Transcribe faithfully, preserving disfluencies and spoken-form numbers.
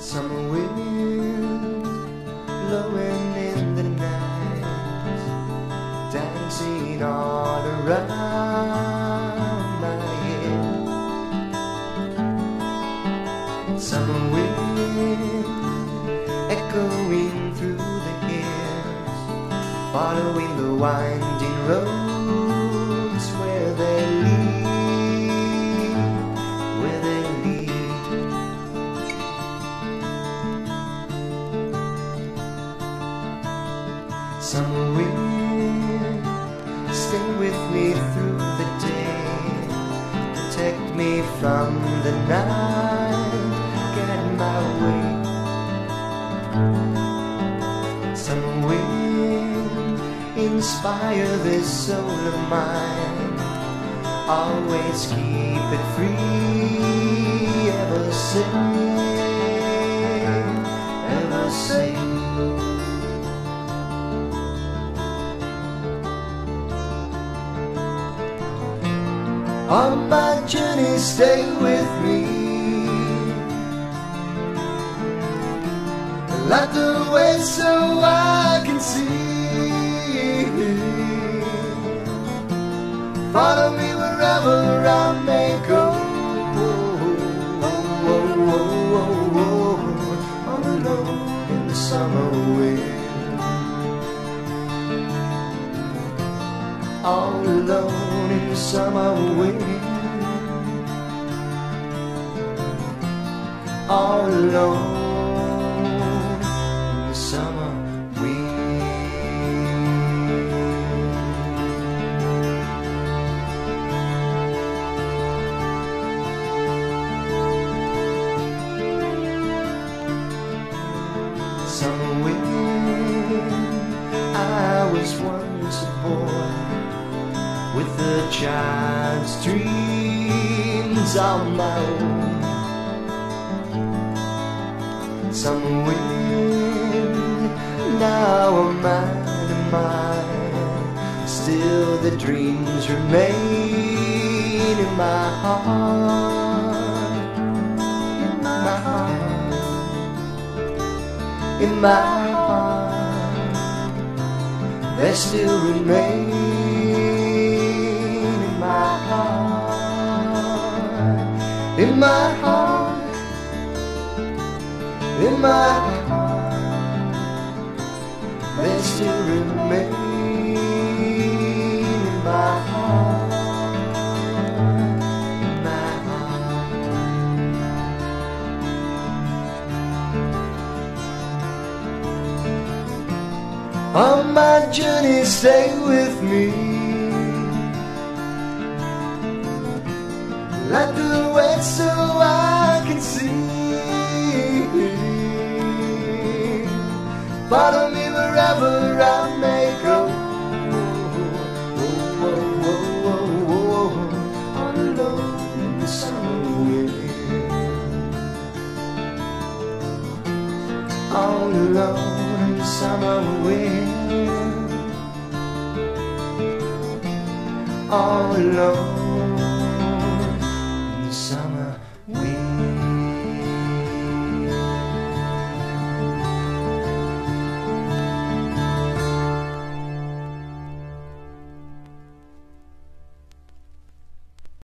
Summer wind blowing in the night, dancing all around my head. Summer wind echoing through the hills, following the winding roads where they lead, where they lead. Summer wind, stay with me through the day, protect me from the night, get my way. Summer wind, inspire this soul of mine, always keep it free, ever sing, ever sing. On my journey, stay with me. Light the way so I can see. Follow me wherever I may go. All alone in the summer wind. All alone in the summer wind. All alone in the summer wind. Summer wind, I was once a boy with a child's dreams of my own. Summer wind, now I'm mine and mine, still the dreams remain in my heart, in my heart, in my heart, they still remain in my heart, in my heart, in my heart, they still remain in my heart, in my heart. On my journey, stay with me. Light the way so I can see. Follow me wherever I may go. Oh, oh, oh, oh, oh, all alone in the summer wind. All alone in the summer wind. All alone.